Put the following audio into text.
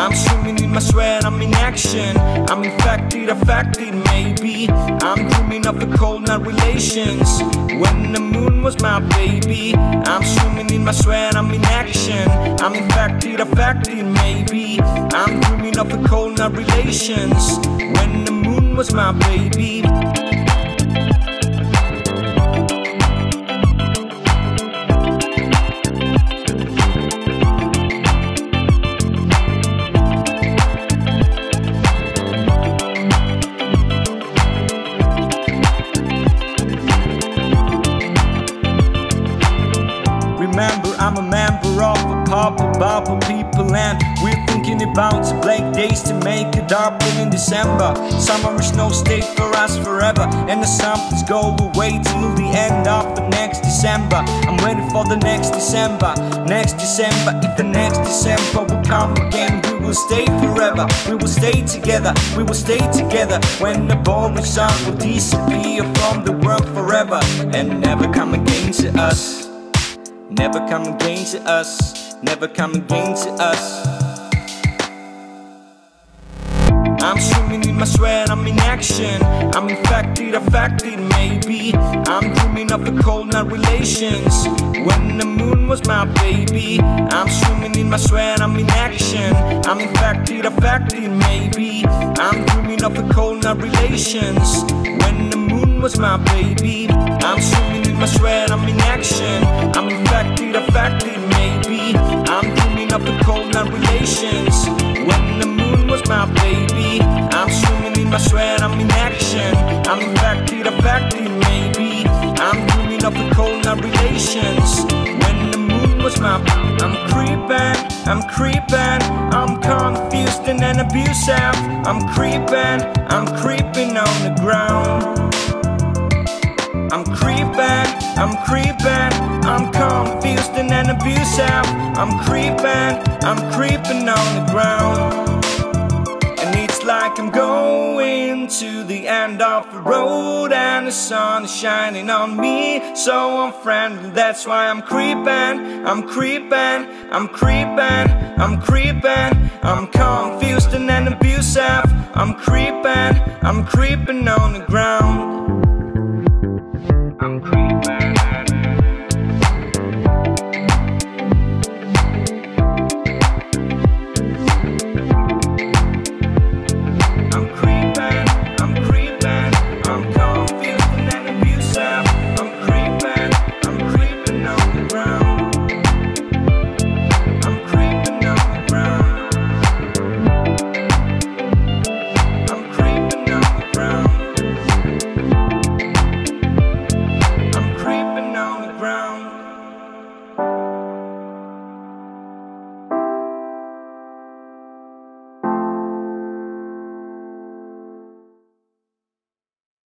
I'm swimming in my sweat, I'm in action. I'm infected, affected maybe. I'm dreaming of a cold night relations when the moon was my baby. I'm swimming in my sweat, I'm in action. I'm infected, affected maybe. I'm dreaming of a cold night relations when the moon was my baby. Remember, I'm a member of a bubble people, and we're thinking about the black days to make it up in December. Summer is no stay for us forever, and the summers go away till the end of the next December. I'm waiting for the next December, next December. If the next December will come again, we will stay forever. We will stay together, we will stay together. When the boring sun will disappear from the world forever and never come again to us. Never come again to us, never come again to us. I'm swimming in my sweat, I'm in action. I'm infected, affected maybe. I'm dreaming of a cold night relations when the moon was my baby. I'm swimming in my sweat, I'm in action. I'm infected, affected maybe. I'm dreaming of a cold night relations when the moon was my baby. I'm swimming in my sweat, I'm in action. I'm infected, affected maybe. I'm dreaming of a cold night relations when the moon was my baby. I'm swimming in my sweat, I'm in action. I'm infected, affected maybe. I'm dreaming of a cold night relations when the moon was my baby. I'm creeping, I'm confused and abusive. I'm creeping on the ground. I'm creeping, I'm confused and abusive. I'm creeping on the ground. And it's like I'm going to the end of the road, and the sun is shining on me so unfriendly. That's why I'm creeping, I'm confused and abusive. I'm creeping on the ground.